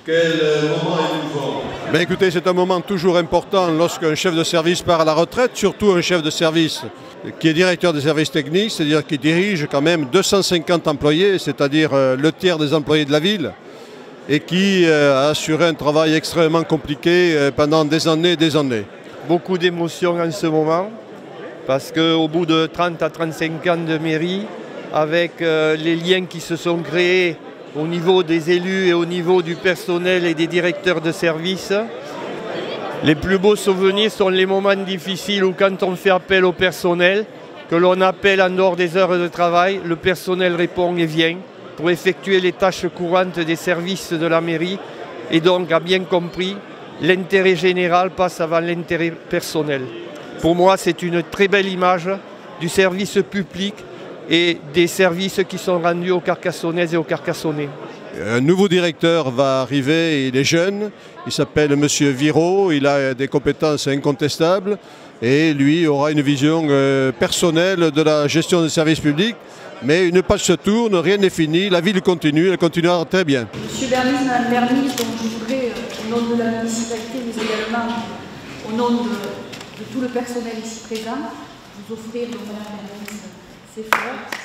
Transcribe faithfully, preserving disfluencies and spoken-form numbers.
Quel moment émouvant. Ben écoutez, c'est un moment toujours important lorsqu'un chef de service part à la retraite, surtout un chef de service qui est directeur des services techniques, c'est-à-dire qui dirige quand même deux cent cinquante employés, c'est-à-dire le tiers des employés de la ville, et qui a assuré un travail extrêmement compliqué pendant des années et des années. Beaucoup d'émotions en ce moment, parce qu'au bout de trente à trente-cinq ans de mairie, avec euh, les liens qui se sont créés au niveau des élus et au niveau du personnel et des directeurs de service, les plus beaux souvenirs sont les moments difficiles où quand on fait appel au personnel, que l'on appelle en dehors des heures de travail, le personnel répond et vient pour effectuer les tâches courantes des services de la mairie et donc a bien compris, l'intérêt général passe avant l'intérêt personnel. Pour moi, c'est une très belle image du service public et des services qui sont rendus aux Carcassonnaises et aux Carcassonnais. Un nouveau directeur va arriver, il est jeune, il s'appelle Monsieur Viraud, il a des compétences incontestables et lui aura une vision euh, personnelle de la gestion des services publics. Mais une page se tourne, rien n'est fini, la ville continue, elle continuera très bien. Monsieur Bernis, Madame Bernis, donc je voudrais, au nom de la municipalité, mais également au nom de, de tout le personnel ici présent, vous offrir, donc Madame Bernis, ces fleurs.